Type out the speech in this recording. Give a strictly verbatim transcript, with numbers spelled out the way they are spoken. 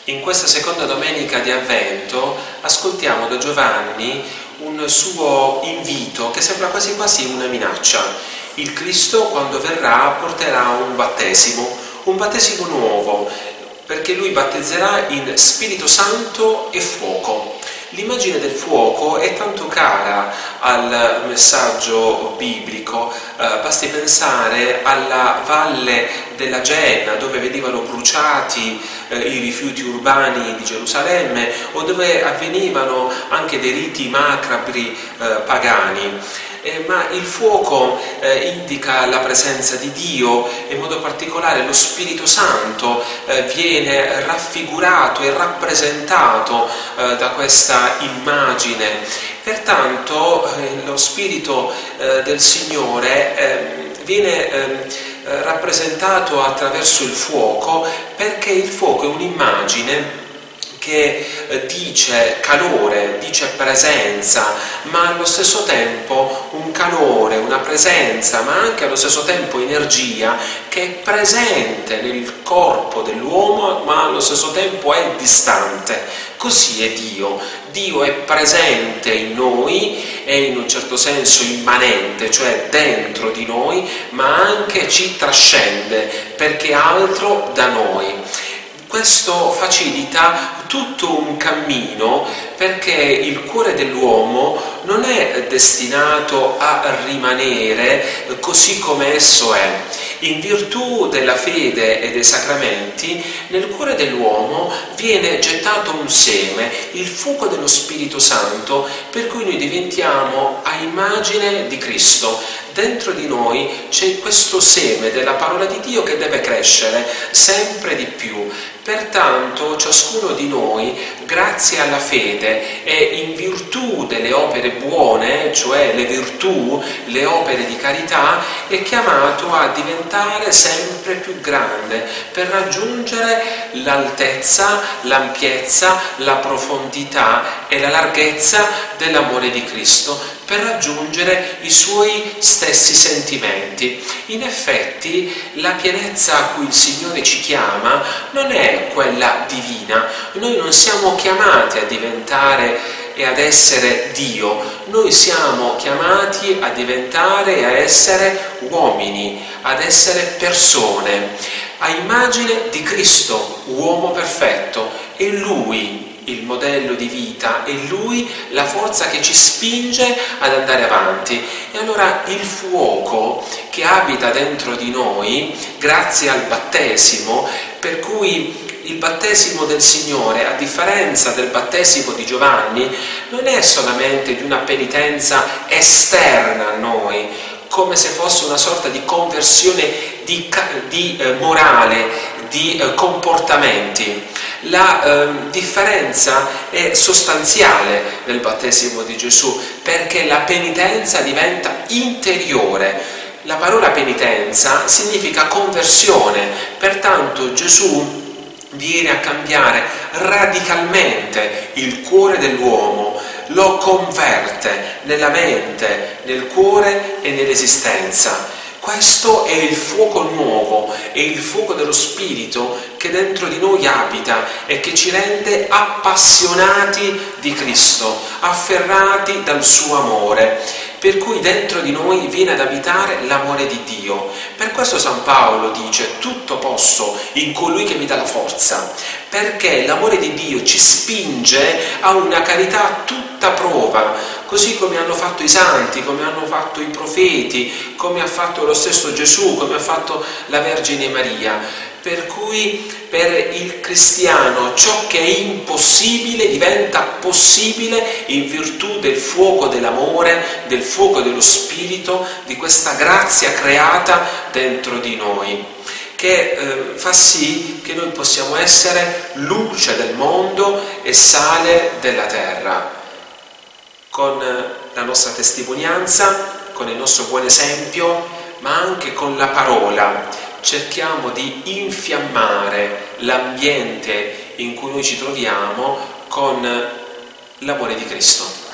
In questa seconda domenica di Avvento ascoltiamo da Giovanni un suo invito che sembra quasi quasi una minaccia. Il Cristo, quando verrà, porterà un battesimo, un battesimo nuovo, perché lui battezzerà in Spirito Santo e fuoco. L'immagine del fuoco è tanto cara al messaggio biblico, eh, basti pensare alla valle della Genna, dove venivano bruciati eh, i rifiuti urbani di Gerusalemme, o dove avvenivano anche dei riti macabri eh, pagani. Eh, ma il fuoco eh, indica la presenza di Dio, e in modo particolare lo Spirito Santo eh, viene raffigurato e rappresentato eh, da questa immagine. Pertanto eh, lo Spirito eh, del Signore eh, viene eh, rappresentato attraverso il fuoco, perché il fuoco è un'immagine che dice calore, dice presenza, ma allo stesso tempo un calore, una presenza, ma anche allo stesso tempo energia che è presente nel corpo dell'uomo, ma allo stesso tempo è distante. Così è Dio. Dio è presente in noi, è in un certo senso immanente, cioè dentro di noi, ma anche ci trascende, perché è altro da noi. Questo facilita tutto un cammino, perché il cuore dell'uomo non è destinato a rimanere così come esso è. In virtù della fede e dei sacramenti, nel cuore dell'uomo viene gettato un seme, il fuoco dello Spirito Santo, per cui noi diventiamo a immagine di Cristo. Dentro di noi c'è questo seme della parola di Dio che deve crescere sempre di più. Pertanto ciascuno di noi, grazie alla fede e in virtù delle opere buone, cioè le virtù, le opere di carità, è chiamato a diventare sempre più grande per raggiungere l'altezza, l'ampiezza, la profondità e la larghezza dell'amore di Cristo, per raggiungere i suoi stessi sentimenti. In effetti la pienezza a cui il Signore ci chiama non è quella divina. Noi non siamo chiamati a diventare e ad essere Dio, noi siamo chiamati a diventare e a essere uomini, ad essere persone, a immagine di Cristo, uomo perfetto, e Lui il modello di vita, è Lui la forza che ci spinge ad andare avanti. E allora il fuoco che abita dentro di noi, grazie al battesimo, per cui il battesimo del Signore, a differenza del battesimo di Giovanni, non è solamente di una penitenza esterna a noi, come se fosse una sorta di conversione di, di eh, morale, di eh, comportamenti. La eh, differenza è sostanziale nel battesimo di Gesù, perché la penitenza diventa interiore. La parola penitenza significa conversione, pertanto Gesù viene a cambiare radicalmente il cuore dell'uomo, lo converte nella mente, nel cuore e nell'esistenza. Questo è il fuoco nuovo, è il fuoco dello Spirito che dentro di noi abita e che ci rende appassionati di Cristo, afferrati dal suo amore, per cui dentro di noi viene ad abitare l'amore di Dio. Per questo San Paolo dice: tutto posso in colui che mi dà la forza, perché l'amore di Dio ci spinge a una carità tutta prova, così come hanno fatto i santi, come hanno fatto i profeti, come ha fatto lo stesso Gesù, come ha fatto la Vergine Maria. Per cui per il cristiano ciò che è impossibile diventa possibile in virtù del fuoco dell'amore, del fuoco dello Spirito, di questa grazia creata dentro di noi, che eh, fa sì che noi possiamo essere luce del mondo e sale della terra. Con la nostra testimonianza, con il nostro buon esempio, ma anche con la parola, cerchiamo di infiammare l'ambiente in cui noi ci troviamo con l'amore di Cristo.